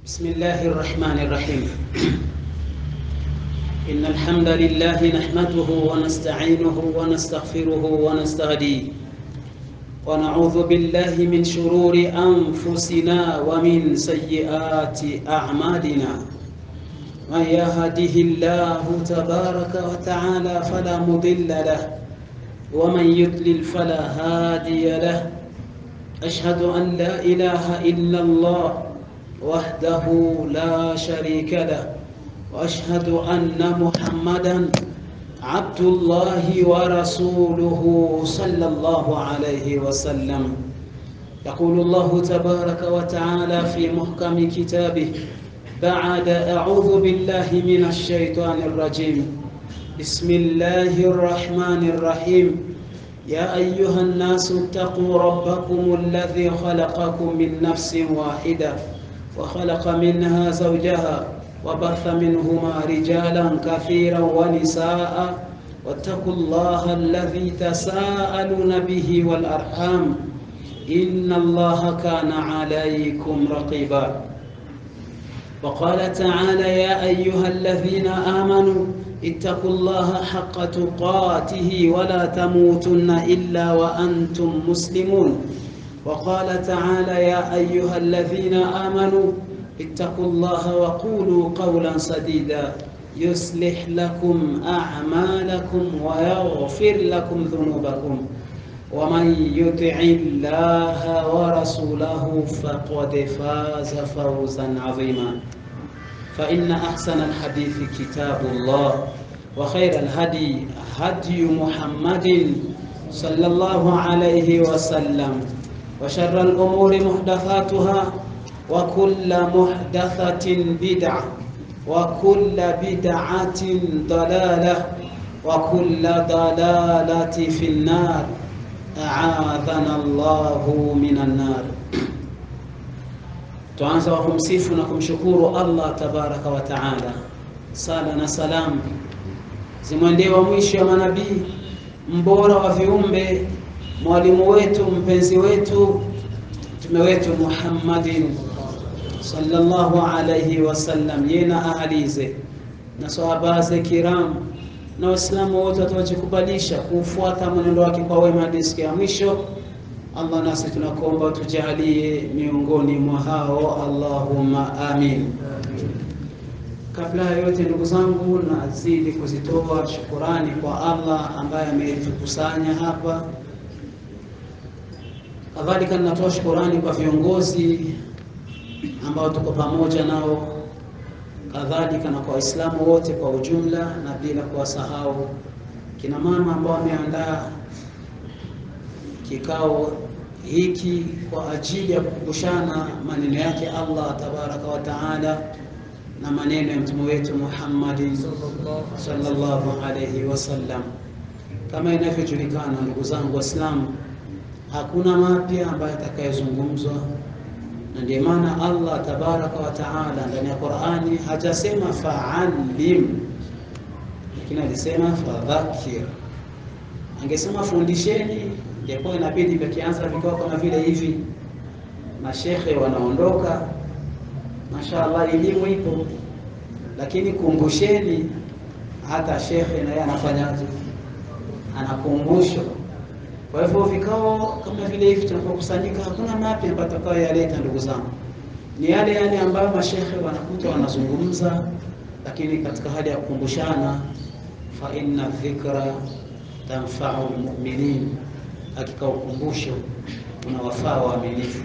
بسم الله الرحمن الرحيم. إن الحمد لله نحمده ونستعينه ونستغفره ونستهديه ونعوذ بالله من شرور أنفسنا ومن سيئات أعمالنا. من يهده الله تبارك وتعالى فلا مضل له ومن يضلل فلا هادي له. أشهد أن لا إله إلا الله وحده لا شريك له وأشهد أن محمدا عبد الله ورسوله صلى الله عليه وسلم. يقول الله تبارك وتعالى في محكم كتابه بعد أعوذ بالله من الشيطان الرجيم. بسم الله الرحمن الرحيم. يا أيها الناس اتقوا ربكم الذي خلقكم من نفس واحدة وخلق منها زوجها وبث منهما رجالا كثيرا ونساء واتقوا الله الذي تساءلون به والأرحام إن الله كان عليكم رقيبا. وقال تعالى يا أيها الذين آمنوا اتقوا الله حق تقاته ولا تموتن إلا وأنتم مسلمون. وقال تعالى يا أيها الذين آمنوا اتقوا الله وقولوا قولا سديدا يصلح لكم أعمالكم ويغفر لكم ذنوبكم ومن يطع الله ورسوله فقد فاز فوزا عظيما. فإن أحسن الحديث كتاب الله وخير الهدي هدي محمد صلى الله عليه وسلم وشر الأمور محدثاتها وكل محدثة بدعة وكل بدعة ضلالة وكل ضلالة في النار. أعاذنا الله من النار. Tuanza kwa kumsifu na kumshukuru Allah tabaraka wa taala. Sala na salam zimwendee wa mwisho wa manabii, mbora wa viumbe, mwalimu wetu, mpenzi wetu, mtume wetu Muhammadin sallallahu alayhi wasallam, yena ahalize na sahaba zake kiram na waislamu wote watakubalisha kufuata mwenendo wake kwa wema hadi siku ya mwisho. Allah, nasi tunakuomba tujalie miongoni mwa hao, Allahumma amin. Kabla ya yote ndugu zangu, nazidi kuzitoa shukrani kwa Allah ambaye ametukusanya hapa. Kadhalika natoa shukrani kwa viongozi ambao tuko pamoja nao, kadhalika na kwa Waislamu wote kwa ujumla, na bila kuwasahau kina mama ambao wameandaa kikao hiki kwa ajili ya kukumbushana maneno yake Allah tabaraka wa taala na maneno ya mtume wetu Muhammad sallallahu alayhi wasallam. Kama inavyojulikana ndugu zangu Waislamu, hakuna mapya ambayo yatakayozungumzwa, na ndio maana Allah tabaraka wa taala ndani ya Qur'ani hajasema fa'alim, lakini alisema fadhakir. Angesema fundisheni, ndipo inabidi vikianza vikao kama vile hivi mashekhe wanaondoka, mashaallah elimu ipo, lakini kumbusheni. Hata shekhe naye anafanyaje? Anakumbusha. Kwa hivyo vikao kama vile hivi tunapokusanyika, hakuna mapya ambayo tutakayoyaleta ndugu zangu, ni yale ambayo mashekhe wanakuta wanazungumza, lakini katika hali ya kukumbushana. Fa inna dhikra tanfa'u almu'minin, hakika ukumbusho unawafaa waaminifu.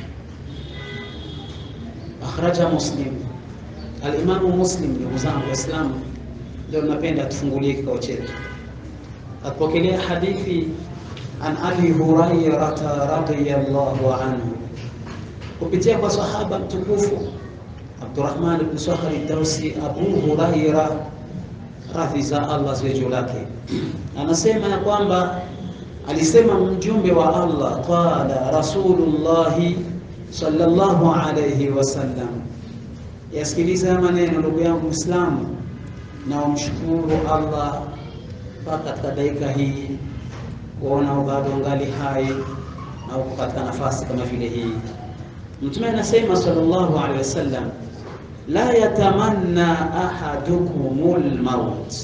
Akhraja Muslim, al-Imam Muslim. Ndugu zangu Waislamu, leo napenda tufungulie kikao chetu. Apokelea hadithi an Abi Hurairah radhiyallahu anhu, kupitia kwa sahaba mtukufu Abdurrahman ibn Sakhri ad-Dawsi, Abu Hurairah radhi za Allah ziwe juu yake, anasema ya kwamba alisema mjumbe wa Allah, qala Rasulullah sallallahu alayhi wasallam. Yasikiliza maneno ndugu yangu Muislamu, na umshukuru Allah mpaka katika dakika hii kuona bado ngali hai na uko katika nafasi kama vile hii. Mtume anasema sallallahu alaihi wasallam, la yatamanna ahadukumul maut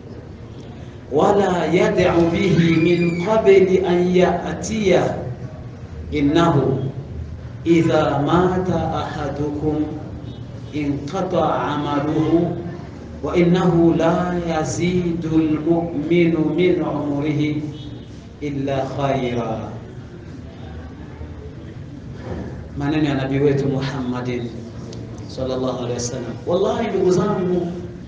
wala yad'u bihi min qabli an ya'tiya, innahu idha mata ahadukum inqata amaluhu wa innahu la yazidu almu'minu min umrihi illa khaira. Maneno ya nabii wetu Muhammadin sallallahu alaihi wasallam. Wallahi ndugu zangu,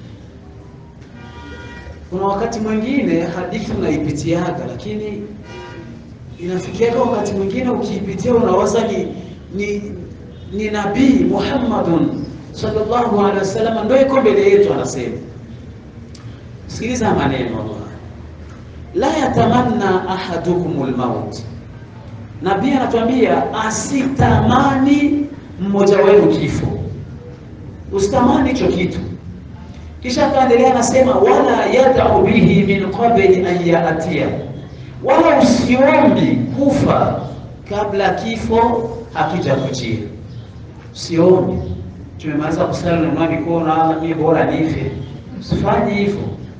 kuna wakati mwingine hadithi unaipitiaga, lakini inafikia wakati mwingine ukiipitia unawaza ni nabii Muhammadun sallallahu alaihi wasallam ndio iko mbele yetu. Anasema, sikiliza maneno Allah, la yatamanna ahadukumul maut. Nabii anatuambia asitamani mmoja wenu kifo, usitamani hicho kitu. Kisha akaendelea anasema, wala yad'u bihi min qabli an ya'tiya, wala usiombi kufa kabla kifo hakijakujia. Usiombi tumemaliza kusali na mikono mimi bora nife, usifanye hivyo.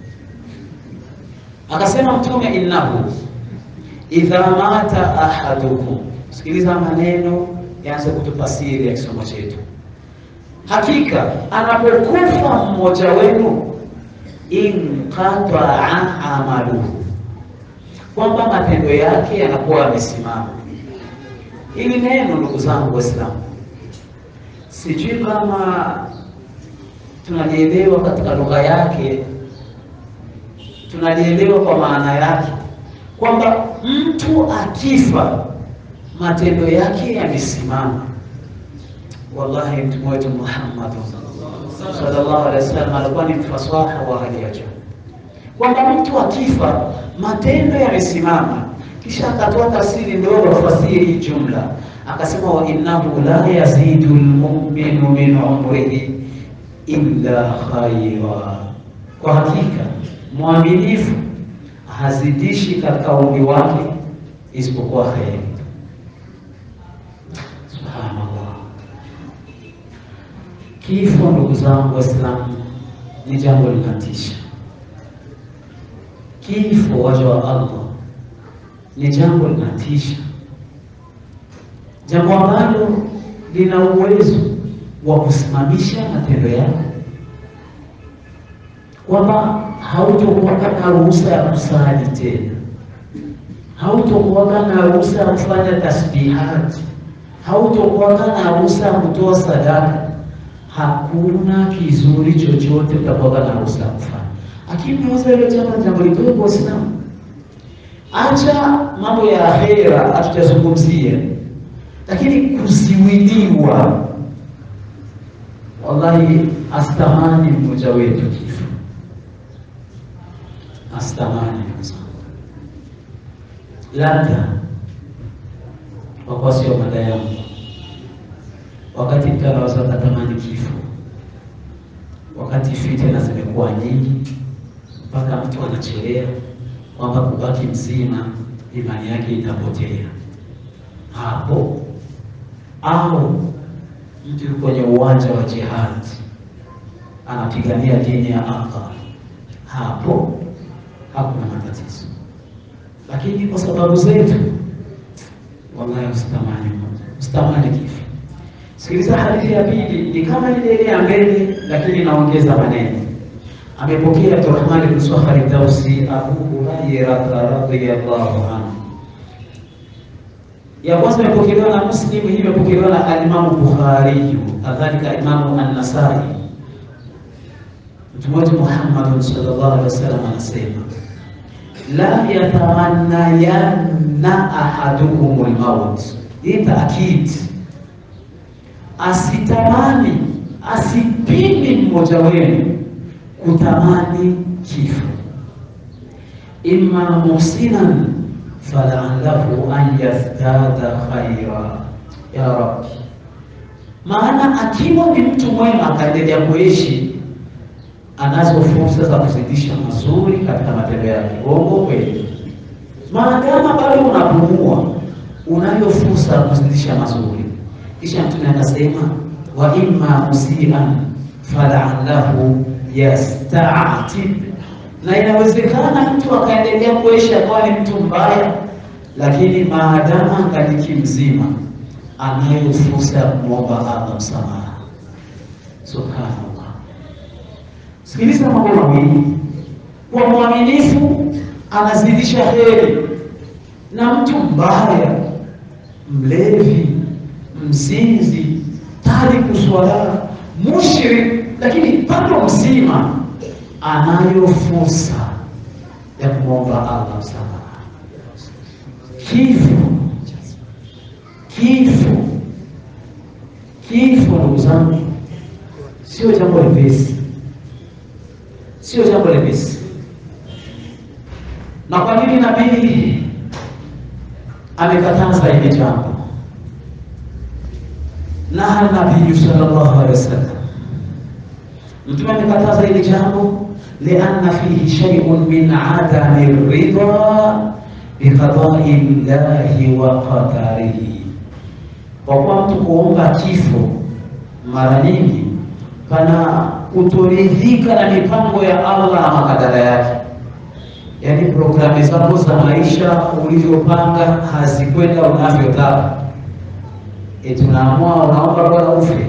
Akasema Mtume, innahu idha mata ahadukum. Sikiliza maneno yaanze kutufasiri ya kisomo chetu. Hakika anapokufa mmoja wenu, inqata'a amaluhu, kwamba matendo yake yanakuwa yamesimama. Hili neno ndugu zangu Waislamu, sijui kama tunalielewa katika lugha yake, tunalielewa kwa maana yake, kwamba mtu akifa matendo yake yamesimama. Wallahi mtume wetu Muhammad sallallahu alaihi wasallam alikuwa ni mfasaha wa hali ya juu, kwamba mtu akifa matendo yamesimama. Kisha akatoa tafsiri ndogo tafsiri jumla, akasema, wa innahu la yazidu almu'minu min umrihi illa khaira, kwa hakika muaminifu hazidishi katika umri wake isipokuwa kheri. Subhanallah. Kifo ndugu zangu Waislamu ni jambo linatisha. Kifo waja wa Allah ni jambo linatisha, jambo ambalo lina uwezo wa kusimamisha matendo yako, kwamba hautokuwa na ruhusa ya kusali tena, hautokuwa na ruhusa ya kufanya tasbihati, hautokuwa na ruhusa ya kutoa sadaka. Hakuna kizuri chochote utakuwa na ruhusa ya kufanya. Lakini unaweza ile jambo lidogo kwa Uislamu. Acha mambo ya akhera hatutazungumzia, lakini kuziwiliwa, wallahi astamani mmoja wetu kifo, astamani mmoja. Labda wakwasi wa mada yangu, wakati mtaweza kutamani kifo, wakati fitna zimekuwa nyingi mpaka mtu anachelea kwamba kubaki mzima imani yake itapotea hapo, au mtu kwenye uwanja wa jihad anapigania dini ya Allah, hapo hakuna matatizo. Lakini kwa sababu zetu, wallahi ustamani kifo. Sikiliza hadithi ya pili, ni kama ile ya mbele lakini naongeza maneno. Amepokea Abdurrahman ibn Sakhar al-Dawsi, Abu Hurairah radhiyallahu anhu. Ya kwanza imepokelewa na Muslim, hii imepokelewa na al-Imam Bukhari, kadhalika Imam An-Nasa'i. Mtume wetu Muhammad sallallahu alaihi wasallam anasema, la yatamanna yanna ahadukum al-maut. Hii taakid, asitamani, asipimi mmoja wenu kutamani kifo. Imma musinan fala'allahu an yazdada khaira, ya Rabbi. Maana akiwa ni mtu mwema akaendelea kuishi, anazo fursa za kuzidisha mazuri katika matendo yake. Bongo kweli, maadaama bado unapumua, unayo fursa ya kuzidisha mazuri. Kisha Mtume akasema wa imma musian fala'allahu yasta'tib, na inawezekana mtu akaendelea kuishi akawa ni mtu mbaya, lakini maadamu angaliki mzima anayo fursa ya kumwomba Allah msamaha. Subhanallah. Sikiliza mambo mawili. Kwa mwaminifu anazidisha heri, na mtu mbaya, mlevi, mzinzi, tariku swala, mushrik, lakini bado mzima anayo fursa ya kumwomba Allah msamaha. Kifo ndugu zangu sio jambo lepesi, sio jambo lepesi. Na kwa nini nabii amekataza hili jambo? Na Nabii sallallahu alaihi wasallam, Mtume amekataza hili jambo lianna fihi shay'un min adami ridha biqada'i llahi wa qadarihi. Kwa kuwa mtu kuomba kifo mara nyingi pana kutoridhika na mipango ya Allah na makadara yake. Yaani programu zako za maisha ulivyopanga hazikwenda unavyotaka. Tunaamua unaomba bora ufe.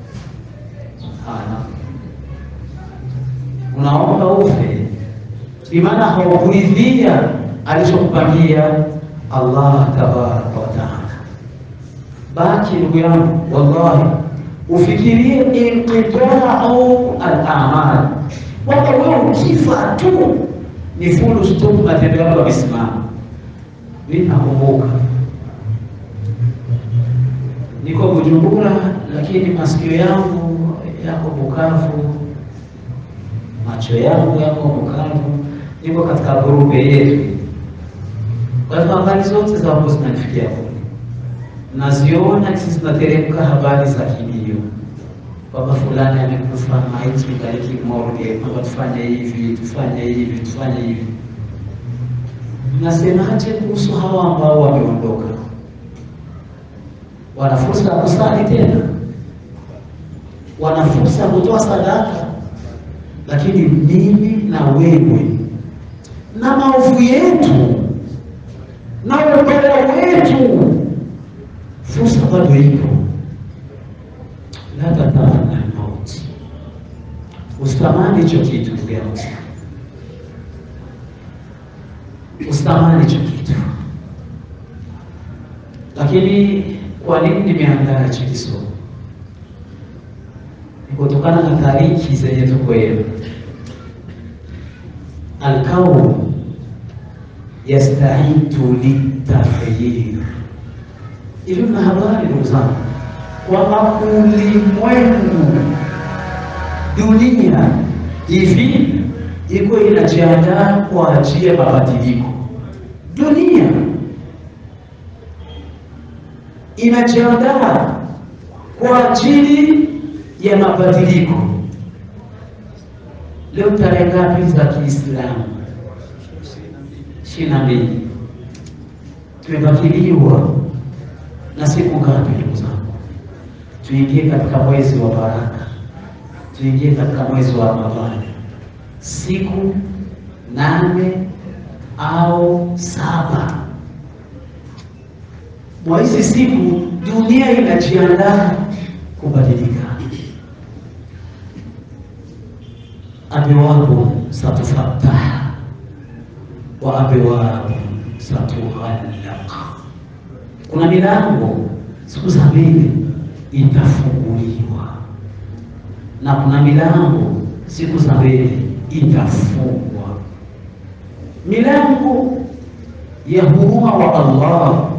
Unaomba ufe. Imana haukuridhia alichokupangia Allah tabaraka wa taala. Baki ndugu yangu, wallahi ufikirie inqita'u al-a'mal. Waka wewe ukifa tu ni full stop, matendo yako yamesimama. Mimi nakumbuka niko Bujumbura, lakini masikio yangu yako Bukavu, macho yangu yako Bukavu, niko katika grupe yetu. Kwa hivyo habari zote za hapo zinanifikia huko, naziona sisi tunateremka habari za kilio, baba fulani amekufa, maiti mkaliki morgue, kwamba tufanye hivi, tufanye hivi, tufanye hivi. Nasemaje kuhusu hawa ambao wameondoka? Wana fursa ya kusali tena, wana fursa ya kutoa sadaka, lakini mimi na wewe na maovu yetu na ubaya wetu, fursa bado ipo. La tatamana mauti, usitamani hicho kitu ndugu yangu, usitamani hicho kitu. Lakini kwa nini nimeandaa hicho kisomo? Ni kutokana na tariki zenye tuko leo. Al-kawn yastahitu litaghyir. Ili na habari ndugu zangu, kwa ulimwengu, dunia hivi iko inajiandaa kwa ajili ya mabadiliko. Dunia inajiandaa kwa ajili ya mabadiliko. Leo tarehe ngapi za Kiislamu? 22. Tumebakiliwa na siku ngapi ndugu zangu? Tuingie katika mwezi wa baraka, tuingie katika mwezi wa Ramadhani. Siku 8 au 7. Mwa hizi siku dunia inajiandaa kubadilika. Abwabu satufattah wa abwabu satughallaq. Kuna milango siku za mbele itafunguliwa, na kuna milango siku za mbele itafungwa. Milango ya huruma wa Allah,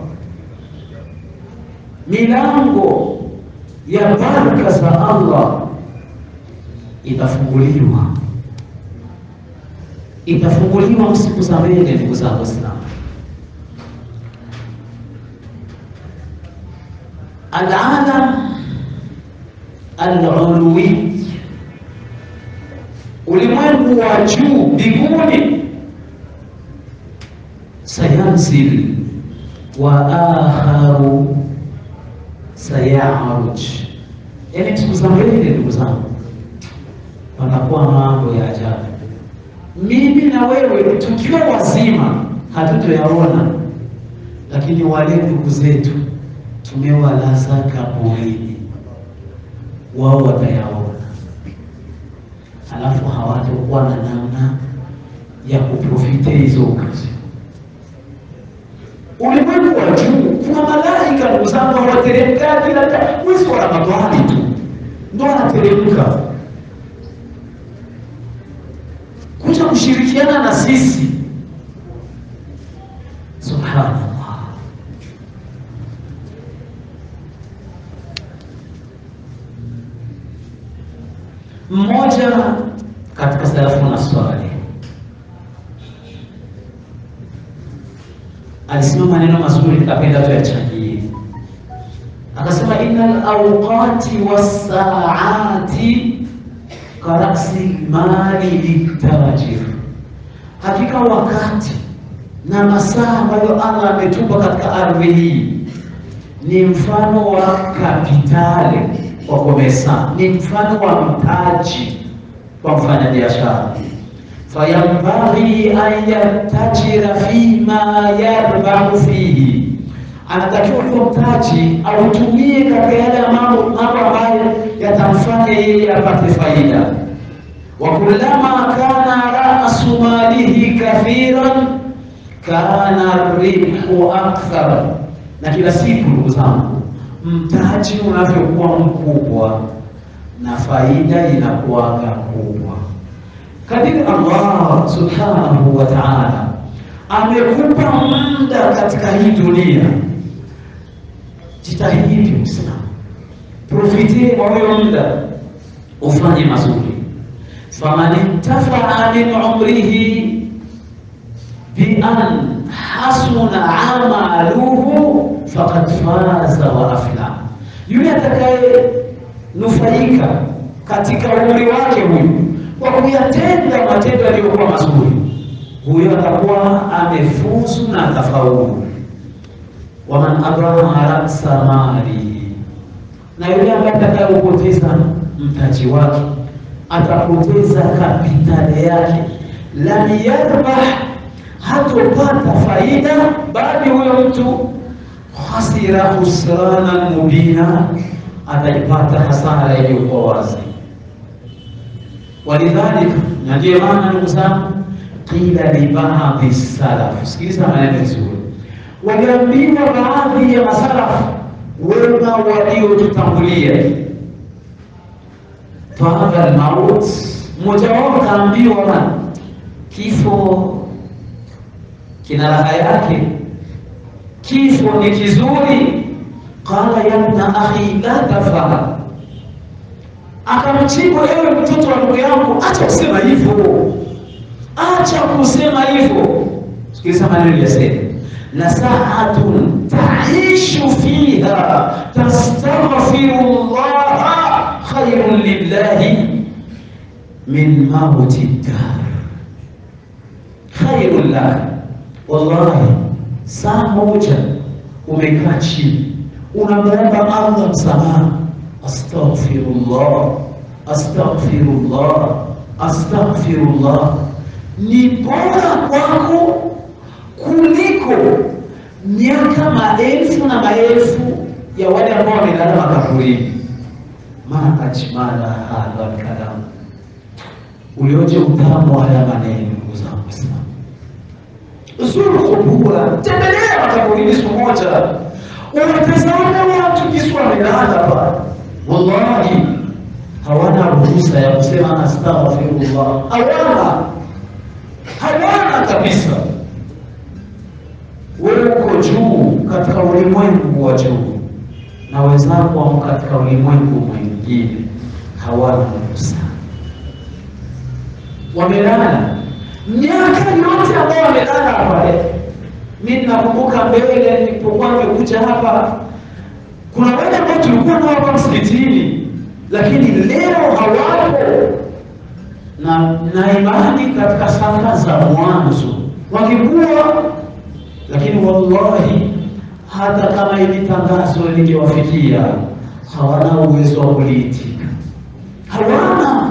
milango ya baraka za Allah itafunguliwa, itafunguliwa siku za mbele ndugu zangu Waislamu. Al-alam al-ulwi, ulimwengu wa juu mbinguni, sayanzil wa akharu sayaruj. Yaani siku za mbele ndugu zangu wanakuwa mambo ya ajabu. Mimi na wewe tukiwa wazima hatutoyaona, lakini wale ndugu zetu tumewalaza kaburini, wao watayaona, halafu hawatakuwa na namna ya kuprofite hizo kazi. Ulimwengu wa juu kuna malaika ndugu zangu wanateremka kila mwezi wa Ramadhani tu ndio wanateremka kuja kushirikiana na sisi. Subhanallah. Mmoja katika salafu na swali alisema maneno mazuri, kapenda tu yachangie. Akasema innal awqati was-saati karaksi mali litajir, hakika wakati na masaa ambayo Allah ametupa katika ardhi hii ni mfano wa kapitali kwa komesa, ni mfano wa mtaji kwa mfanyabiashara. Fayambaghi an yatajira fima yarbahu fihi, anatakiwa kwa mtaji autumie katika yale mambo ambayo yatamfanya yeye apate faida. Wa kullama kana ra'su malihi kathiran kana ribhu akthar, na kila siku ndugu zangu mtaji unavyokuwa mkubwa na faida inakuwa kubwa. Kadiri Allah subhanahu wa ta'ala amekupa muda katika hii dunia, jitahidi Muislamu, profite kwa huo muda ufanye mazuri. Faman intafa'a min umrihi bi an hasuna amaluhu faqad faza wa afla, yule atakaye nufaika katika umri wake huyu kwa kuyatenda matendo yaliyokuwa mazuri, huyo atakuwa amefuzu na atafaulu. Waman abraha raksa mali, na yule ambaye atakayepoteza mtaji wake, atapoteza kapitali yake, lam yarbah, hatopata faida, bali huyo mtu khasira khusrana mubina, ataipata hasara iliyokuwa wazi. Walidhalika, na ndiyo maana ndugu zangu, qila li ba'dhi salaf, sikiliza maneno vizuri, waliambiwa baadhi ya masalafu wema waliotutangulia, fahadha al-maut, mmoja wao kaambiwa kifo kina raha yake, kifo ni kizuri. Qala ya ibna akhi la tafah, akamjibu ewe mtoto wa ndugu yangu, acha kusema hivyo, acha kusema hivyo. Sikiliza maneno yasema, la sa'atun ta'ishu fiha tastaghfirullah khayrun lillahi min mauti dar, khayrun lak. Wallahi, saa moja umekaa chini unamwomba Allah msamaha, astaghfirullah astaghfirullah astaghfirullah, ni bora kwako kuliko miaka maelfu na maelfu ya wale ambao wamelala makaburini. Ma ajmala hadha al-kalam, ulioje utamu wa haya maneno ndugu zangu Waislamu. Zuru kubura, tembelea makaburini siku moja, unatazama watu jinsi wamelala hapa, wallahi hawana ruhusa ya kusema astaghfirullah, hawana kabisa. Wewe uko juu katika ulimwengu wa juu, na wenzako wako katika ulimwengu mwingine, hawana ruhusa, wamelala miaka yote ambao wamelala hapa. Mimi nakumbuka mbele nilipokuwa nimekuja hapa, kuna wale ambao tulikuwa nao hapa msikitini, lakini leo hawapo, na imani katika safa za mwanzo wakikuwa, lakini wallahi hata kama hili tangazo lingewafikia hawana uwezo wa kuliitika. Hawana.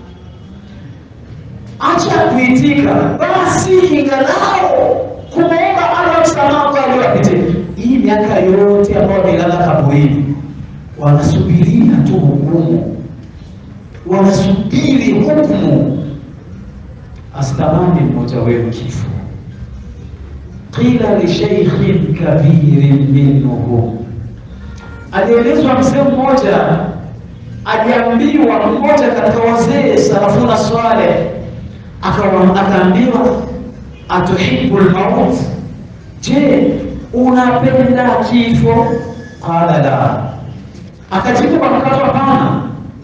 Acha kuitika, basi ingalao kumwomba Allah msamaha kwa aliyopitia. Hii miaka yote ambao wamelala kaburini wanasubiria tu hukumu, wanasubiri hukumu. Asitamani mmoja wenu kifo. Qila li shaykhin kabirin minhum, alielezwa mzee mmoja, aliambiwa mmoja katika wazee Salafuna Saleh, akaambiwa atuhibbu al-maut, je, unapenda kifo? Qala la, akajibu kwa mkato hapana.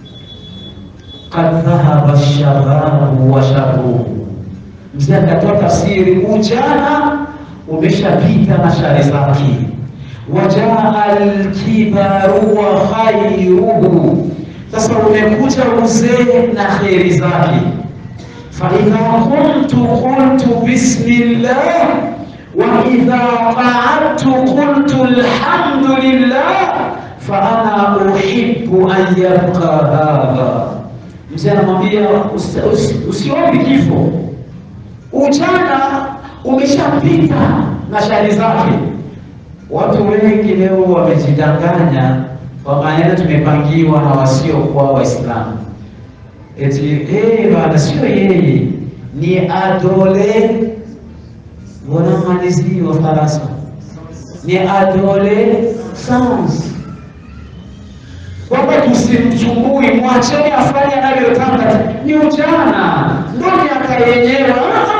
Qad dhahaba ash-shababu wa sharruhu, mzee akatoa tafsiri, ujana umeshapita na shari zake. Wajaa al-kibaru wa khairuhu, sasa umekuja uzee na khairi zake. Fa idha qultu bismillah wa idha qa'adtu qultu alhamdulillah fa ana uhibbu an yabqa hadha. Mzee anamwambia usiombe kifo, ujana umeshapita na shari zake. Watu wengi leo wamejidanganya kwa maana tumepangiwa na wasio kwa Waislamu. Eti bana sio yeye, ni adole wanamalizi wa Faransa, ni adole sans. Kwamba tusimchumbui, mwacheni afanye anavyotaka, ni ujana, ndio miaka yenyewe.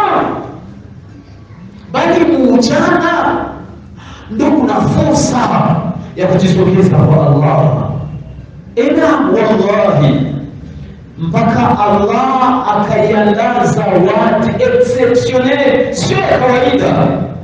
Bali ujana ndio kuna fursa ya kujisogeza kwa Allah. Wallahi, mpaka Allah akaiandaa zawadi exceptionnel, sio kawaida.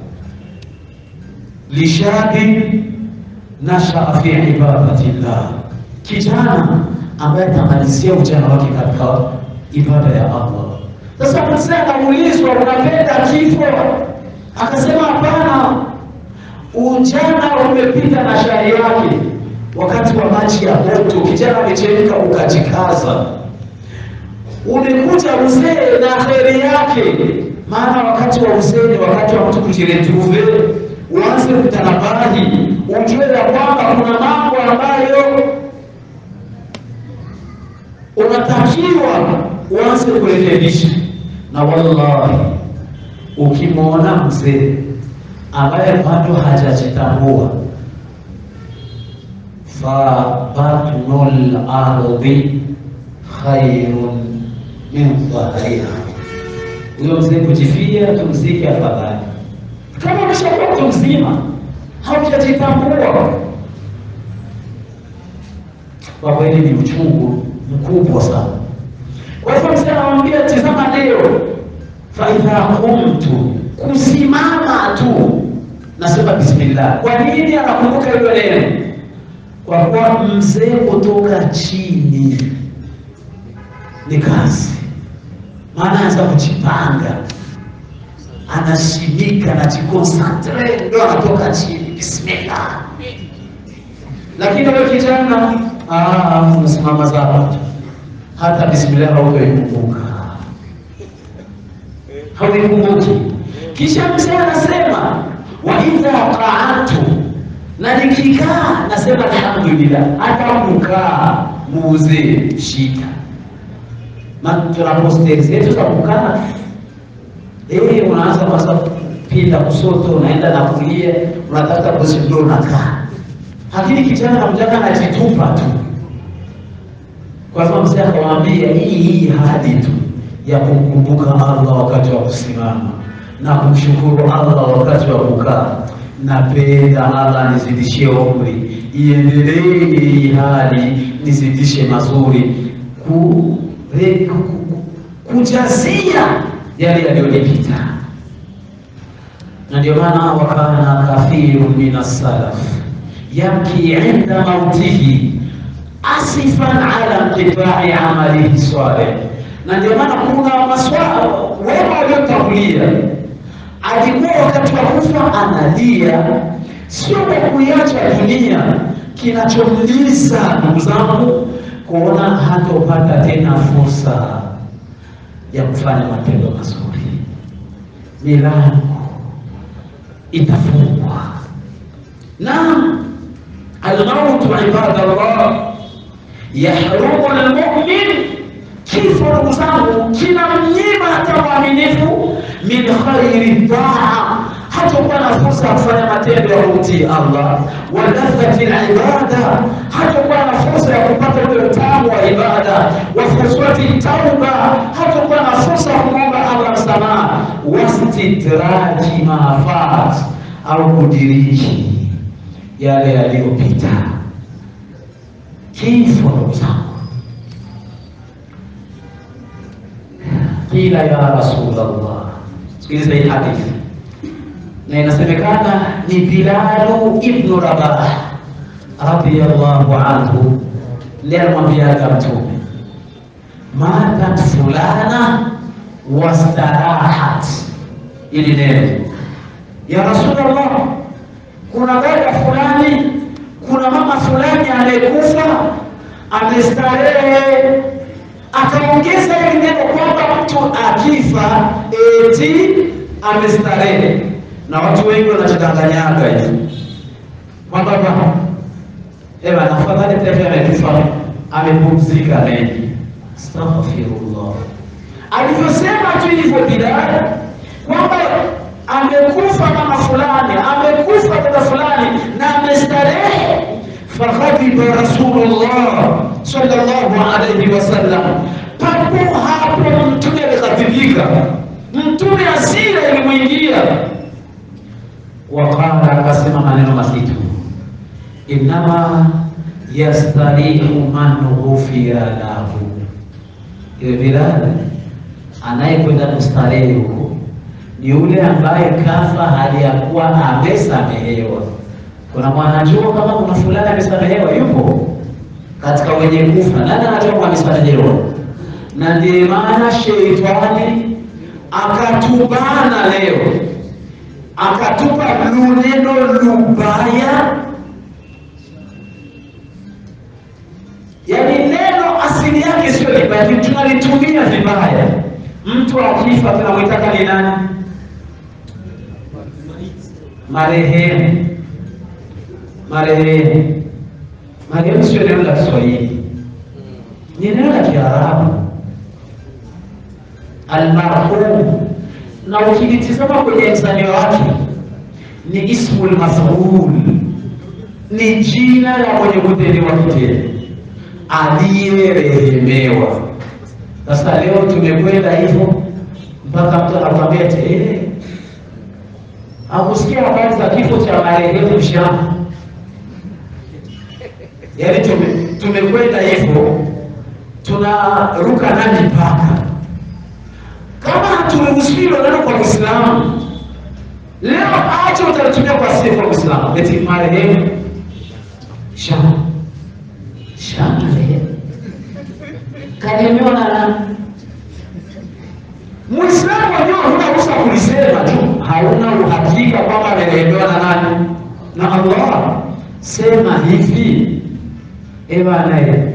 Lishabi nashaa fi ibadatillah, kijana ambaye atamalizia ujana wake katika ibada ya Allah. Sasa mzee anaulizwa, unapenda kifo? Akasema hapana, ujana umepita na shari yake. Wakati wa maji ya moto kijana amechemka ukajikaza, umekuja uzee na kheri yake. Maana wakati wa uzee ni wakati wa mtu kujiretrouver, uanze kutanabahi, ujue ya kwamba kuna mambo ambayo unatakiwa uanze kurekebisha. Na wallahi, ukimwona mzee ambaye bado hajajitambua, fa batnul ardi khairun min dhahriha, huyo mzee kujifia tumzike afadhali. Kama umeshakuwa mtu mzima haujajitambua, kwa kweli ni uchungu mkubwa sana. Kwa hivyo mzee anamwambia, tazama leo, fa idha qumtu, kusimama tu nasema bismillah. Kwa nini anakumbuka hilo neno? Kwa kuwa mzee kutoka chini ni kazi. Maana anaanza kujipanga, anashimika na jikonsantre, ndio anatoka chini bismillah. Lakini wewe kijana, unasimama zako, hata bismillah haukumbuka, haukumbuki. Kisha mzee anasema wa idha qa'atu, na nikikaa nasema alhamdulillah. Hata kukaa muuze shika, maana tunaposteri zetu za kukaa, unaanza kwanza pita kusoto, unaenda na kulia, unataka kusimama unakaa. Lakini kijana mjaka anajitupa tu. Kwa sababu mzee akamwambia hii hadi tu ya kumkumbuka Allah wakati wa kusimama na kumshukuru Allah wakati wa kukaa. Napenda Allah nizidishie umri, iendelee hii hali, nizidishe mazuri, kujazia yale yaliyopita. Na ndio maana wakana kathiru minas salaf yamki inda mautihi asifan ala inqita'i amalihi salih. Na ndio maana kuna maswala wema waliotangulia, alikuwa wakati wa kufa analia sio kwa kuiacha dunia. Kinachomliza ndugu zangu, kuona hatopata tena fursa ya kufanya matendo mazuri. Milango itafungwa. Naam, al-mautu ibadallah yahrumu al-mu'min. Kifo ndugu zangu kinamnyima hata muaminifu min khairi taa, hatakuwa na fursa ya kufanya matendo ya kumtii Allah. Wa ladhati al-ibada, hatakuwa na fursa ya kupata ule utamu wa ibada. Wa fursati tauba, hatakuwa na fursa ya kumwomba Allah msamaha. Wastidraji maafat, au kudiriki yale yaliyopita. Kifo ndugu zangu. Kila ya Rasulullah, sikiliza hii hadithi, na inasemekana ni Bilal ibn Rabah radiyallahu anhu ndiye alimwambia Mtume, matat fulana wastarahat. Ili neno ya Rasulullah, kuna dada fulani, kuna mama fulani amekufa, amestarehe. Akaongeza hili neno kwamba mtu akifa eti amestarehe. Na watu wengi wanachodanganyaga hivi kwamba ewa afadhali tayari amekufa, amepumzika mengi. Astaghfirullah. Alivyosema tu hivyo Bilal kwamba amekufa mama fulani, amekufa dada fulani na amestarehe, faghadiba Rasulullah sallallahu alayhi wasallam. Papo hapo Mtume alikadhibika, Mtume hasira ilimwingia. Waqala, akasema maneno mazito, inama yastarihu man ghufira lahu. Ile Bilal anayekwenda kustarehe huko ni yule ambaye kafa hali ya kuwa amesamehewa. Kuna mwanajua kama kuna fulani amesamehewa? Yupo katika wenye kufa? Nani anajua amesamehewa? Na ndiyo maana sheitani akatubana leo, akatupa neno lubaya. Yani neno asili yake sio libaya, tunalitumia vibaya. Mtu akifa tunamwitaka ni nani? Marehemu. Marehemu. Marehemu sio neno la Kiswahili, ni neno la Kiarabu, almarhum. Na ukilitizama kwenye msanii wake ni ismul maf'ul, ni jina la mwenye kutendewa kitendo, aliyerehemewa. Sasa leo tumekwenda hivyo mpaka mtu anakuambia hakusikia habari za kifo cha marehemu Sham. Yaani tumekwenda hivyo, tunaruka na mipaka. Kama haturuhusiwi neno kwa Uislamu, leo acha utalitumia kwa sifa kwa Uislamu. Eti marehemu Sham. Sham kanemewa na nani? Muislamu wenyewe huna ruhusa kulisema tu, hauna uhakika kwamba amerehemewa na nani? Na Allah. Sema hivi, naye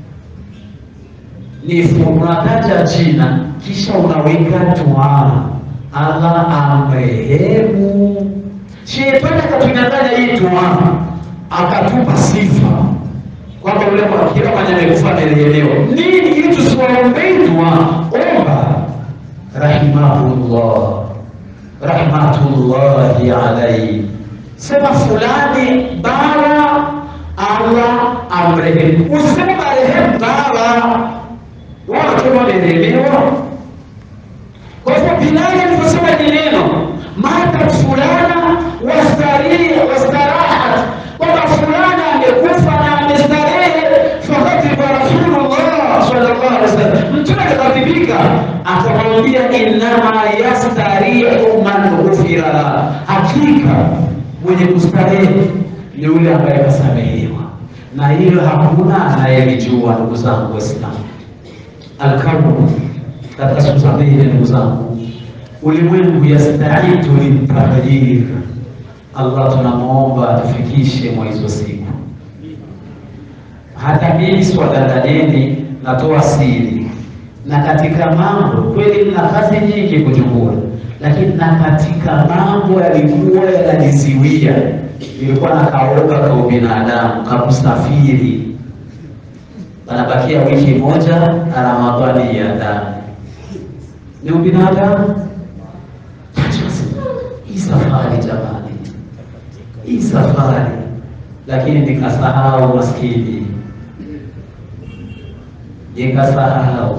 ni unataja jina kisha unaweka dua, Allah amrehemu. Shetani akatunyang'anya hii dua, akatupa sifa kwamba yule kwa kila mwenye amekufa amerehemewa. Nini ili tusiwaombee dua? Omba rahimahullah, rahmatullahi alayhi. Sema fulani bara, Allah amrehemu. Usiseme marehemu bara, wala kama amerehemewa. Kwa hivyo Bilal aliposema ni neno mata fulana wastarahat, kwamba fulana amekufa na amestarehe, faghadiba Rasulullah sallallahu alaihi wasallam. Mtume akakadhibika, akamwambia inama yastarihu man ghufira la, hakika mwenye kustarehe ni yule ambaye kasamehewa. Na hilo hakuna anayelijua ndugu zangu Waislamu. Al-kaunu katika kusamehe ndugu zangu, ulimwengu yastaidu litabdil, Allah tunamuomba atufikishe mwa hizo siku. Hata mimi swadadadeni natoa siri, na katika mambo kweli na kazi nyingi kuchukua, lakini na katika mambo yalikuwa yananiziwia. Nilikuwa nakaoga kwa binadamu, kakusafiri, banabakia wiki moja na Ramadhani ya ndani, ni ubinadamu. Hii safari jamani, hii safari. Lakini nikasahau maskini, nikasahau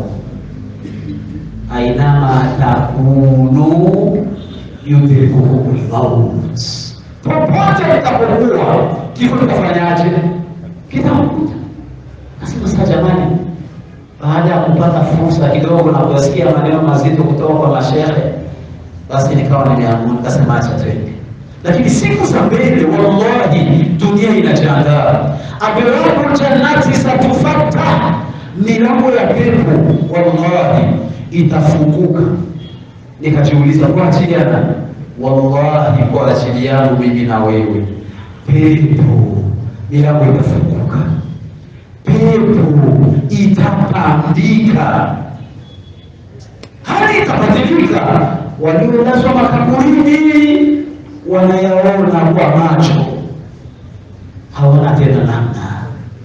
ainama takunu yudrikukumul maut. Popote utapokuwa kifo kitafanyaje? Kitakuja. Nasema sasa jamani, baada ya kupata fursa kidogo na kusikia maneno mazito kutoka kwa mashehe, basi nikawa nimeamua nikasema acha twende. Lakini siku za mbele wallahi dunia inajiandaa. Abwaabul jannati satufata, milango ya pepo wallahi itafunguka. Nikajiuliza kwa ajili ya nani? Wallahi kwa ajili yangu mimi na wewe. Pepo milango itafunguka, pepo itapandika, hali itabadilika. Waliolazwa makaburini wanayaona kwa macho, hawana tena namna.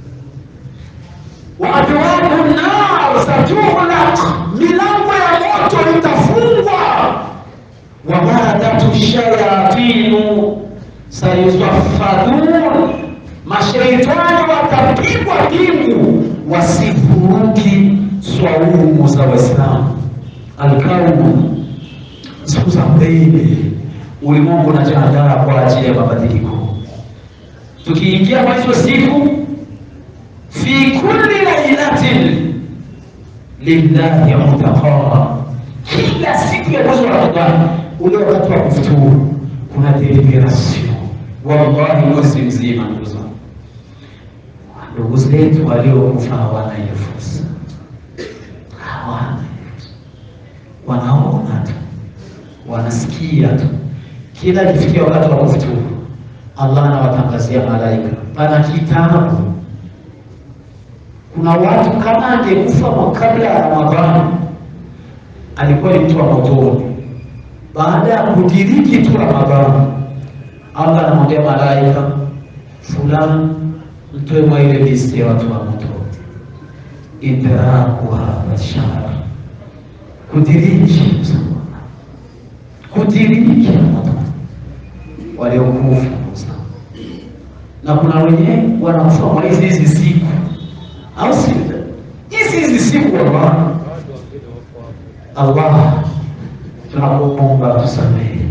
Wa abwaabun nar satughlaq, milango ya moto itafungwa. Wa maradatu shayatinu sayusaffadun, mashaitani watapigwa pingu wasifuruki swaumu za Waislamu. Alkaumu, siku za mbele ulimwengu unajiandaa kwa ajili ya mabadiliko. Tukiingia kwa hizo siku, fi kulli lailatin lillahi mutaqarra, kila siku ya mwezi wa Ramadhani ule wakati wa kufuturu kuna deliberation. Wallahi mwezi mzima ndugu zetu waliokufa hawana hiyo fursa, hawana. Wanaona tu, wanasikia tu. Kila kifikia wakati wa kufuturu, Allah anawatangazia malaika, pana kitabu. Kuna watu kama angekufa kabla ya Ramadhani alikuwa ni mtu wa motoni. Baada ya kudiriki tu Ramadhani, Allah anamwambia malaika, fulani mtoe mwa ile listi ya watu wa moto. Idrakuha bashara, kudiriki moto waliokufa. Na kuna wenye wanakufa kwa hizi siku, au si hizi siku. Allah tunakuomba tusamehe,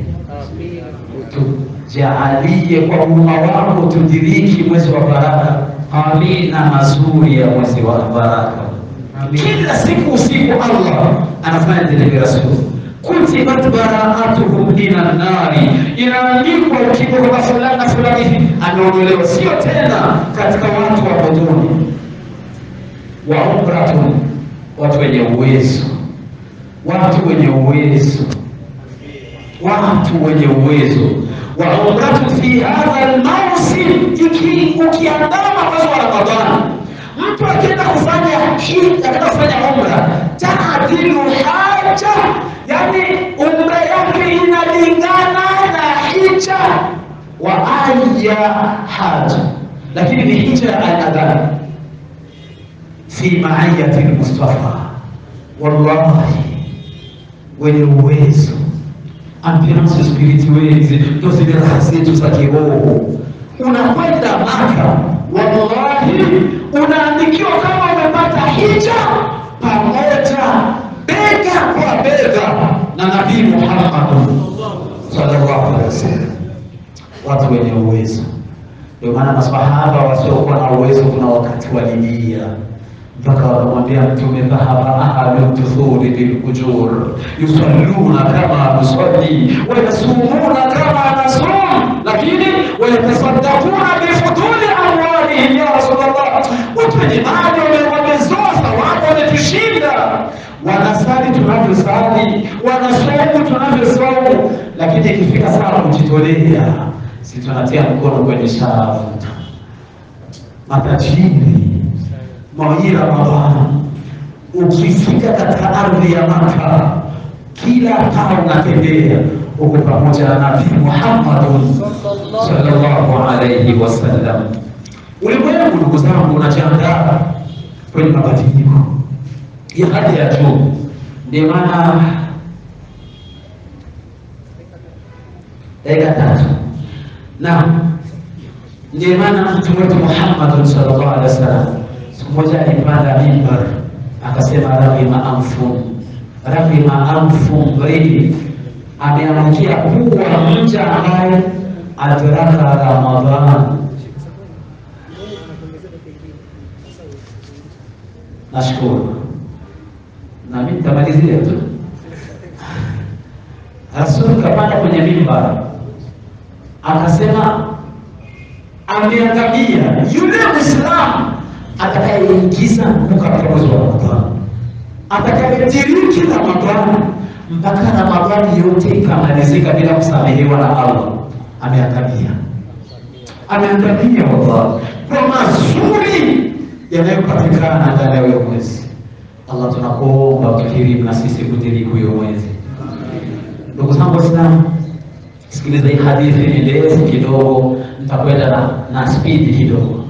tujaalie kwa umma wako tudiriki mwezi wa baraka. Amin. Na mazuri ya mwezi wa baraka. Kila siku usiku Allah anafanya deliberation. Kutibat bara'atuhum minan nari, inaandikwa ukitoka fulani na fulani anaondolewa, sio tena katika watu wa motoni. Wa umratun, watu wenye uwezo, watu wenye uwezo, watu wenye uwezo. Wa umratu fi hadha al-mawsim, ukiandama mwezi wa Ramadhani, mtu akienda kufanya umra, taadilu haja, yani umra yake inalingana na hija. Wa aya haja, lakini ni hija ya aina gani? Fi ma'iyati al-Mustafa. Wallahi wenye uwezo, ambiance spirituelle ndio zile raha zetu za kiroho. Unakwenda Maka, wallahi unaandikiwa kama umepata hija pamoja bega kwa bega na Nabii Muhammad sallallahu alaihi wasallam. Watu wenye uwezo. Ndio maana maswahaba wasiokuwa na uwezo kuna wakati walilia mpaka wakamwambia Mtume, dhahaba ahlu tuthuri bil ujur yusalluna kama nusalli wa yasumuna kama nasum, lakini wayatasaddaquna bi fuduli amwalihim. Ya Rasulullah, watu wenye mali wamezoa thawabu, wametushinda. Wanasali tunavyosali, wanaswaumu tunavyoswaumu, lakini ikifika saa kujitolea si tunatia mkono kwenye shavu. Matajiri mawira mabana, ukifika katika ardhi ya Maka, kila kama unatembea uko pamoja na Nabii Muhammad sallallahu alayhi wasallam. Ulimwengu ndugu zangu unajiandaa kwenye mabadiliko ya hali ya juu. Ndio maana dakika 3 na ndio maana Mtume wetu Muhammad sallallahu alaihi wasallam siku moja alipanda mimbar akasema, raghima anfu mrii, ameamkia kuwa mja ambaye adraka Ramadhan. Nashukuru na mimi nitamalizia tu. Rasul kapanda kwenye mimbar akasema, ameangamia yule Muislamu atakayeingiza katika mwezi wa Ramadhani, atakayediriki Ramadhani mpaka Ramadhani yote ikamalizika bila kusamehewa na Allah. Ameangamia, ameangamia wallahi, kwa mazuri yanayopatikana ndani ya huyo mwezi. Allah tunakuomba ukirimu na sisi kudiriki huyo mwezi. Ndugu zangu Waislamu, sikiliza hii hadithi, ni ndefu kidogo, nitakwenda na speed kidogo.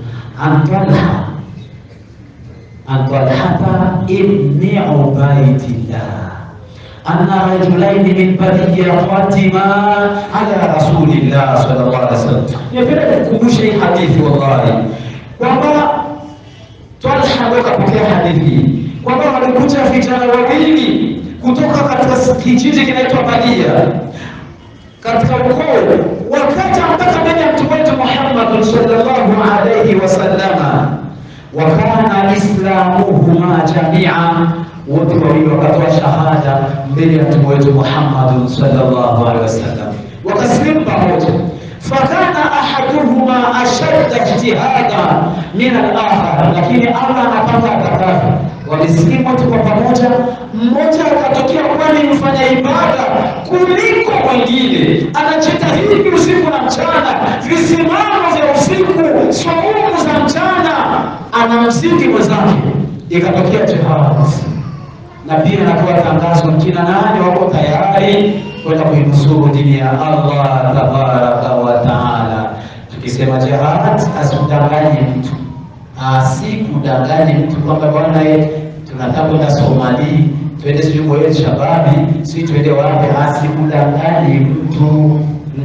Talha ibn Ubaidillah anna rajulain min bani Fatima ala Rasulillah sallallahu alaihi wasallam. Napenda kukumbusha hii hadithi wallahi, kwamba Talha akapokea hadithi kwamba walikuja vijana wawili kutoka katika kijiji kinaitwa Badia katika ukoo, wakati mpaka mbele ya Mtume wetu Muhammad sallallahu alayhi wasallama, wakana islamuhuma jami'an, wote wawili wakatoa shahada mbele ya Mtume wetu Muhammad sallallahu alayhi wasallam, wakasilimu pamoja. Fakana ahaduhuma ashadda ijtihada min al-akhar, lakini Allah anapanga atakavyo. Walisilimu wote kwa pamoja, mmoja akatokea kwani mfanya ibada kuliko mwingine, anajitahidi usiku na mchana, visimamo vya usiku, saumu za mchana, anamzidi mwenzake. Ikatokea jihad, na pia nakuwa tangazo, kina nani wako tayari kwenda kuinusuru dini ya Allah tabaraka wa taala. Tukisema jihad, asidanganye mtu, asikudanganye mtu kwamba bwana tunataka kwenda Somalia, twende sijui kwa shababi, si twende wapi, asikudanganye mtu.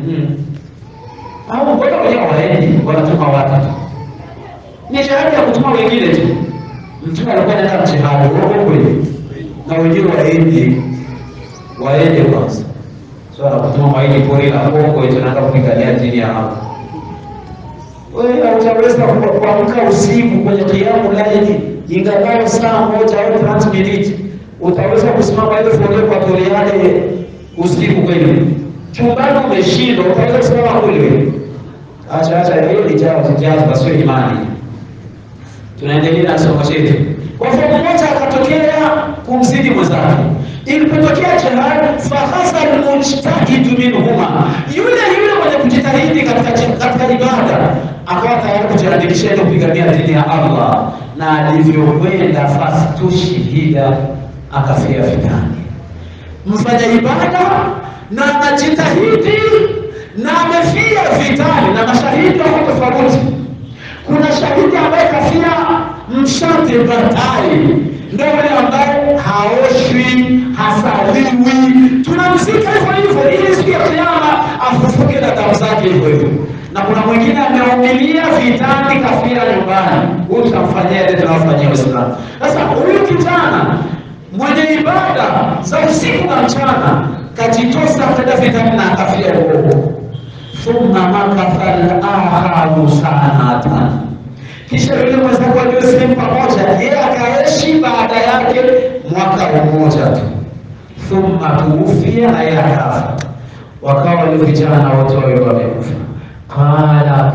Au bora waende wanatuma watu, ni jihad ya kutuma wengine tu. Mtu alikuwa anaenda jihad huko kweli, na wengine waende kwanza. So anakutuma maili pori la Kongo, tunaenda kupigania dini ya Allah. Wewe utaweza kuamka usiku kwenye kiamu laili, ingalau saa moja au 30 minutes, utaweza kusimama ile foleni kwa toliane usiku kweli? Chumbani umeshindwa, utaweza kusimama kule? Acha hiyo ni jazo basi, imani. Tunaendelea na somo letu. Kwa sababu mmoja akatokea kumzidi mwenzake. Ilipotokea jihad, fakhasa al-mujtahid minhuma, yule mwenye kujitahidi katika ibada akawa tayari kujiandikisha ili kupigania dini ya Allah, na alivyokwenda fastushhida, akafia vitani. Mfanya ibada na anajitahidi na amefia vitani, na mashahidi wako tofauti. Kuna shahidi ambaye kafia mshante batali, ndio yule ambaye haoshwi, hasaliwi, tunamzika hivyo ili siku ya kiyama afufuke na damu zake hivyo. Na kuna mwingine ameumilia vitani, kafia nyumbani, huyu tutamfanyia ile tunafanyia Waislamu. Sasa huyu kijana mwenye ibada za usiku na mchana kajitosa kwenda vitani na kafia huko. Thumma makatha al-akharu sanatan, kisha yule mwenzake aliyosema pamoja, yeye akaishi baada yake mwaka mmoja tu. Thumma tuwafia, na yeye akafa. Wakawa wale vijana wote wamekufa. Qala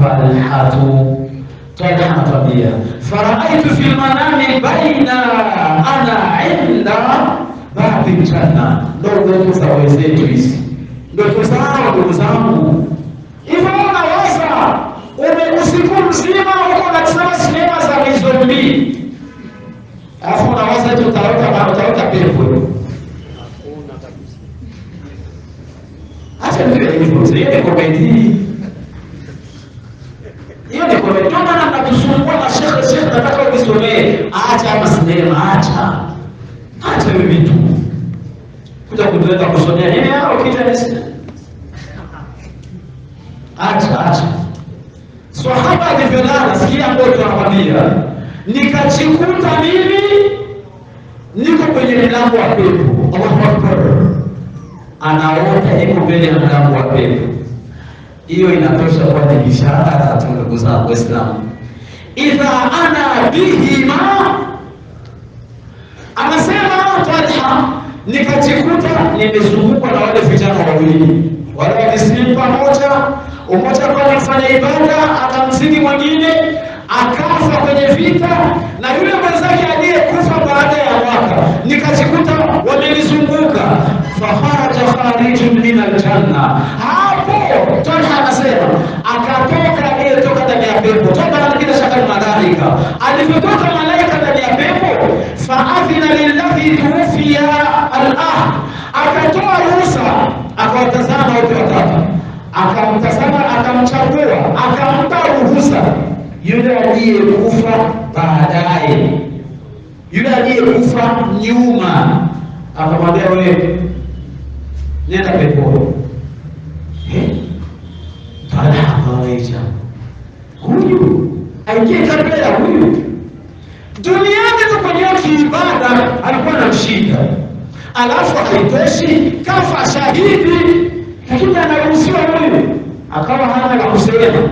Talha tabia, faraitu fil manami baina ana inda babi janna. Ndio za wenzetu hizi, ndio tusahau ndugu zangu. Hivyo unawaza usiku mzima uko unatazama sinema za kizombi, alafu unawaza eti utaota pepo. Hakuna kabisa. Acha ndio hivyo. Hiyo ni komedi. Hiyo ni komedi. Ndio maana mnatusumbua na shekhe nataka unisomee. Acha masinema, acha hivi vitu. Kuja kutuleta kusomea nini hao kijana? Acha. Sahaba alivyolala, sikia ambayo tunakwambia, nikajikuta mimi niko kwenye mlango wa pepo. Allahu Akbar. Anaota iko mbele ya mlango wa pepo. Hiyo inatosha kwa ni bishara za ndugu zangu Waislamu. Idha ana bihima, anasema Talha, nikajikuta nimezungukwa na wale vijana wawili. Wale walisilimu pamoja, umoja kwa anafanya ibada, akamzidi mwingine, akafa kwenye vita, na yule mwenzake aliyekufa baada ya mwaka. Nikajikuta wamenizunguka. Faharaja kharijun min aljanna. Hapo Talha anasema akatoka aliyetoka ndani ya pepo. Toka bila shaka ni malaika. Alipotoka malaika ndani ya pepo, faadhina lillahi tuwfiya al-ahd. Akatoa ruhusa, akawatazama wote watatu. Akamtazama, akamchagua, akampa ruhusa yule aliyekufa baadaye, yule aliyekufa nyuma, akamwambia wewe nenda peponi. Talha akawaita, huyu aingie kabla huyu duniani tu kwenye kiibada alikuwa anamshinda, alafu haitoshi kafa shahidi, lakini anaruhusiwa huyu akawa hana la kusema.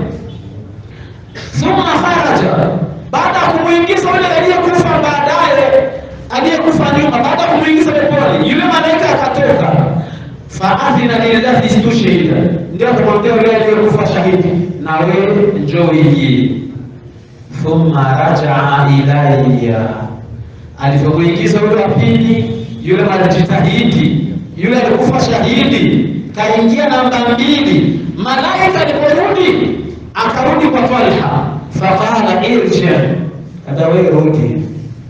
Thumma kharaja, baada ya kumuingiza yule aliyekufa baadaye, aliyekufa nyuma, baada ya kumuingiza peponi, yule malaika akatoka. Faadhina lillahi istushhida, ndio akamwambia yule aliyekufa shahidi, na wewe njoo ingie. Thumma rajaa ilayya, alipomuingiza yule wa pili, yule alijitahidi, yule alikufa shahidi kaingia namba 2. Malaika aliporudi akarudi kwa Talha, faqala irji, kada wewe rudi,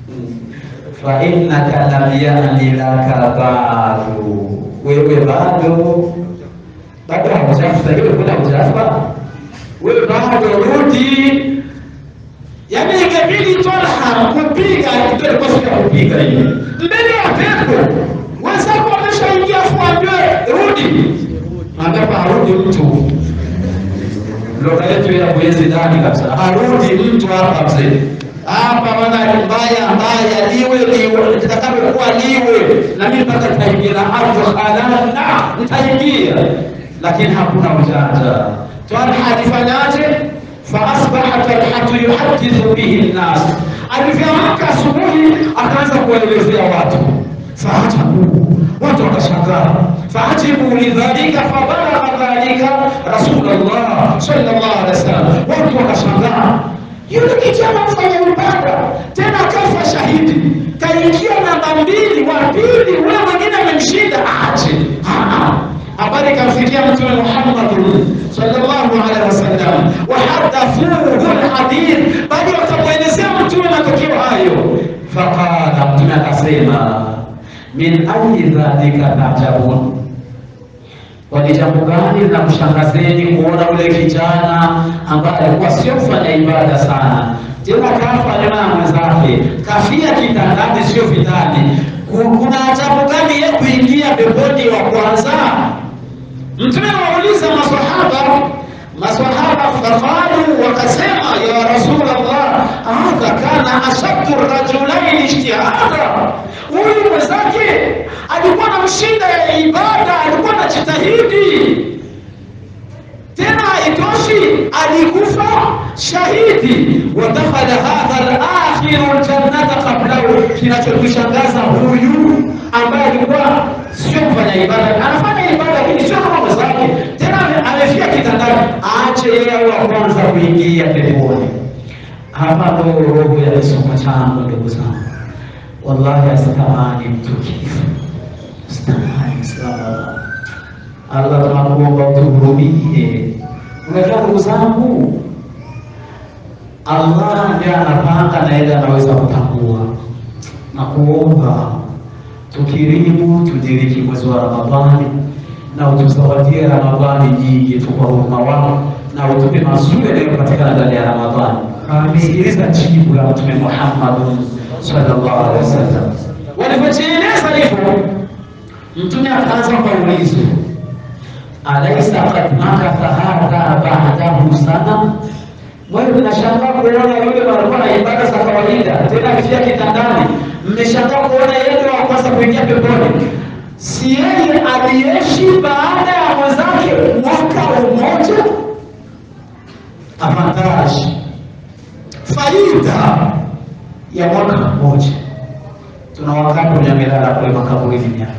fa innaka lam yani laka ba'du, wewe bado haujafa. Wewe kuna hujafa, wewe bado rudi. Yani ikabidi Talha kupiga, ndio kwa sababu kupiga hiyo mbele ya pepo. Wenzako wameshaingia, fuambie rudi, anataka arudi mtu. Lugha yetu ya kuenzi ndani kabisa, arudi mtu hapa mzee. Hapa maana mbaya liwe nitakavyokuwa liwe, na mimi mpaka nitaingia na ardhi halala nitaingia, lakini hakuna ujanja. Talha alifanyaje? Fa asbaha Talha yuhaddithu bihi an-nas, alivyoamka asubuhi akaanza kuelezea watu. Faajabu, watu wakashangaa. Faajibu lidhalika, fabalagha dhalika Rasulullah sallallahu alaihi wasallam, watu wakashangaa. Yule kijana mfanya ibada tena kafa shahidi, kaingia namba 2, wa pili yule mwingine amemshinda. Aje habari kamfikia Mtume Muhammad sallallahu alaihi wasallam, wa hadathuhu alhadith, bali wakamwelezea Mtume matokeo hayo. Faqala, Mtume akasema, min ayi dhalika tajabun, kwa jambo gani na kushangazeni kuona ule kijana ambaye alikuwa sio mfanya ibada sana, tena kafa nyuma ya mwenzake, kafia kitandani sio vitani? Kuna ajabu gani yeye kuingia peponi wa kwanza? Mtume anauliza maswahaba faqalu, wakasema ya Rasulullah, hadha kana ashaddu rajulain ijtihada, huyu mwenzake alikuwa na mshinda ya ibada, alikuwa anajitahidi, tena haitoshi alikufa shahidi. Wa dakhala hadha al-akhir al-jannata qablahu, kinachotushangaza huyu ambaye alikuwa sio kufanya ibada, anafanya ibada lakini sio kama mwenzake, tena amefia kitandani, aache yeye wa kwanza kuingia peponi. Hapa ndo roho ya kisomo changu ndugu zangu. Wallahi asitamani mtu kifo, asitamani. Allah tunakuomba utuhurumie, Unajua ndugu zangu, Allah ndiye anapanga na yeye anaweza kutambua. Na kuomba tukirimu tudiriki mwezi wa Ramadhani na utuzawadie Ramadhani nyingi tu kwa huruma wako na utupe mazuri yanayopatikana ndani ya Ramadhani. Amin. Sikiliza jibu la Mtume Muhammad sallallahu alaihi wasallam. Walipojieleza hivyo, Mtume akaanza kuuliza, alaysa qad makatha hadha ba'dahu sana? Wewe unashangaa kuona yule alikuwa na ibada za kawaida, tena akifia kitandani, mmeshangaa kuona yeye ndio wa kwanza kuingia peponi. Si yeye aliishi baada ya mwenzake mwaka mmoja? Avantage, faida ya mwaka mmoja. Tuna wakati unyamelala kule makaburi miaka.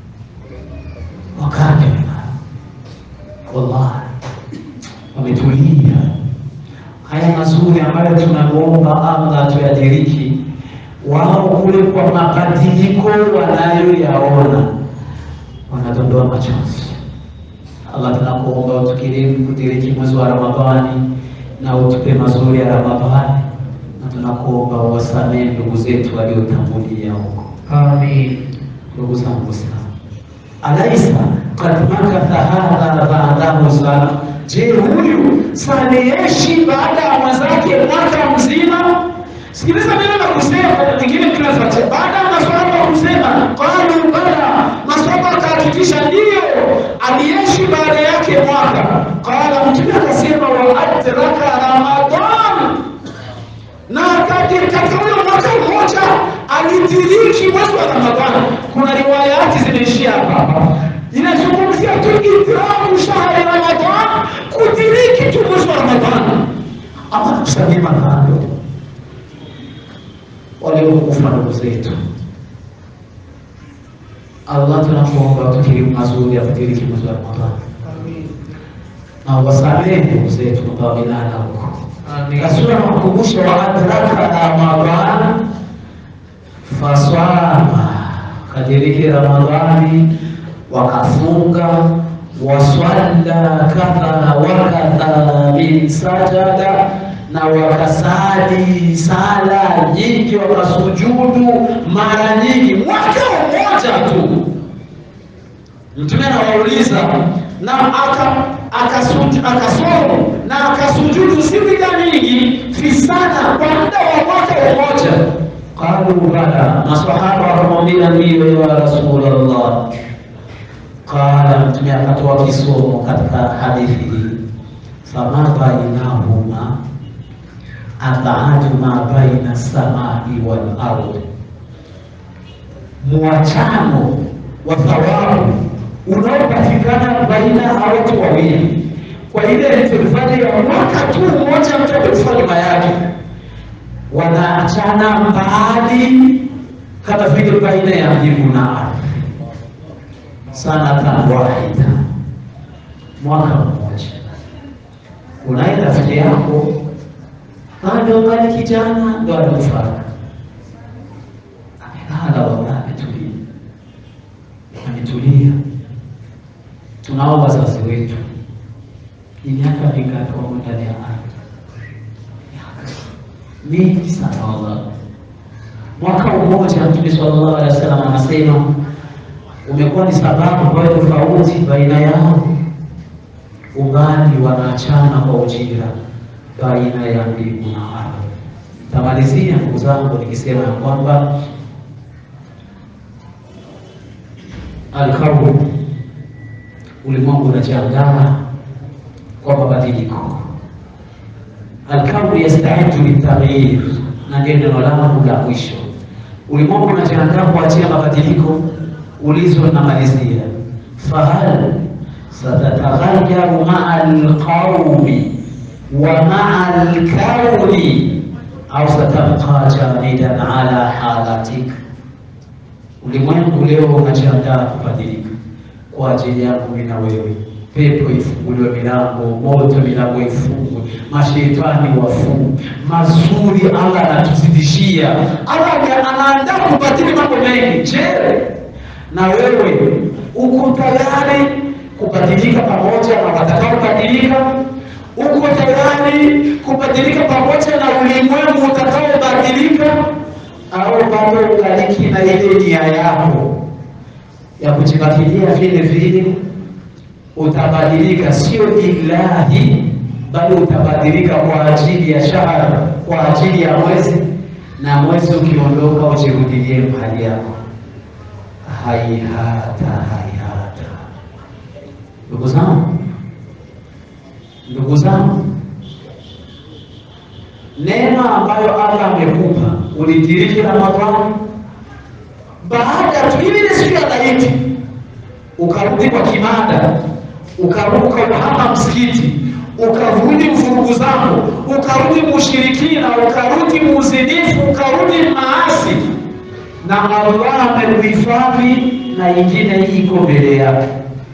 Wakati wallahi wametulia. Haya mazuri ambayo tunaomba Allah tuyadiriki, wao kule kwa mabadiliko wanayoyaona wanadondoa machozi. Allah tunakuomba utukirimu kudiriki mwezi wa Ramadhani na utupe mazuri ya Ramadhani, na tunakuomba uwasamehe ndugu zetu waliotangulia huko. Amin. Ndugu zangu sana, alaysa qad makatha hadha ba'dahu sana? Je, huyu saliishi baada ya mwenzake mwaka mzima? Sikiliza mimi na kusema nyingine tunafuata. Baada ya maswahaba kusema qalu bala, maswahaba akahakikisha ndio aliishi baada yake mwaka. Qala, Mtume akasema wa adraka Ramadhan, na katika mwaka mmoja alidiriki mwezi wa Ramadhani. Kuna riwayati zinaishia hapa, inazungumzia tu idraku shahri Ramadhan, kudiriki tu mwezi wa Ramadhani. Ama kusema kando waliokufa ndugu zetu, Allah tunakuomba tukirimu mazuri ya kudiriki mwezi wa Ramadhani. Amin. Na wasamehe ndugu zetu ambao wamelala huko. Amin. Kasura makumbusho wa adraka Ramadhan faswama, kadiriki Ramadhani wakafunga, waswalla kadha wa kadha min sajada, na wakasali sala nyingi, wakasujudu mara nyingi, mwaka mmoja tu. Mtume anawauliza, na akasomo na akasujudu sijda nyingi fi sana kwa muda wa mwaka mmoja. Qalu bala, maswahaba wakamwambia ndio ya Rasulullah. Qala, Mtume akatoa kisomo katika hadithi hii, fama bainahuma ab'adu ma baina samai wal ardh, muachano wa thawabu unaopatikana baina ya watu wawili kwa ile intervali ya mwaka tu mmoja mtakatifu nyuma yake, wanaachana mbali kama vile baina ya mbingu na ardhi. Sanatan wahida, mwaka mmoja. Unaenda rafiki yako bado kali kijana ndo anakufa, amelala wala ametulia. Tunaomba wazazi wetu, ni miaka mingapi wako ndani ya ardhi? Mingi sana wallahi. Mwaka mmoja Mtume sallallahu alaihi wasallam anasema umekuwa ni sababu ambayo tofauti baina yao, umbali wanaachana kwa ujira baina ya mbingu na ardhi. Tamalizia ndugu zangu nikisema ya kwamba al-kawn, ulimwengu unajiandaa kwa mabadiliko. Al-kawn yasta'iddu lit-taghyir, na ndio neno langu la mwisho. Ulimwengu unajiandaa kwa ajili ya mabadiliko. Ulizo na malizia, fahal satataghayyaru ma'a al-qawmi wa ma'a al-kawni au satabqa jamidan ala halatik? Ulimwengu leo unajiandaa kubadilika kwa ajili yako mimi na wewe. Pepo ifunguliwe milango, moto milango ifungwe, mashaitani wafungwe. Mazuri Allah anatuzidishia. Allah anaandaa kubadili mambo mengi. Je, na wewe uko tayari kubadilika pamoja na watakao kubadilika? Uko tayari kubadilika pamoja na ulimwengu utakaobadilika, au bado ukaliki na ile nia yako ya kujibakilia vile vile? Utabadilika sio ilahi, bali utabadilika kwa ajili ya shahara, kwa ajili ya mwezi, na mwezi ukiondoka ujirudilie mahali yako. Haihata. Ndugu zangu, neema ambayo Allah amekupa, ulidiriki Ramadhani, baada tu ile siku ya laiti ukarudi kwa kimada, ukaruka kuhama msikiti, ukarudi mfurugu zako, ukarudi mushirikina, ukarudi muzinifu, ukarudi maasi, na Allah amekuhifadhi na ingine hii iko mbele yako.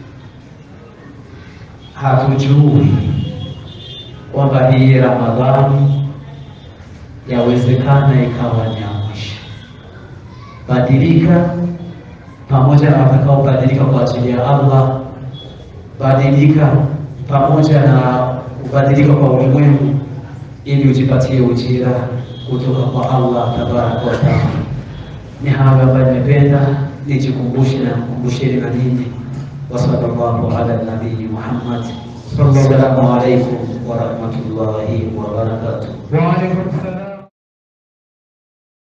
Hatujui kwamba hii Ramadhani yawezekana ikawa ni ya mwisho. Badilika pamoja na watakaobadilika kwa ajili ya Allah. Badilika pamoja na kubadilika kwa ulimwengu, ili ujipatie ujira kutoka kwa Allah tabaraka wa taala. Ni hayo ambayo nimependa nijikumbushe na kukumbusheni na nini. Wa sallallahu ala nabii Muhammad. Assalamu alaykum wa rahmatullahi wa barakatuh. Wa alaykum salam.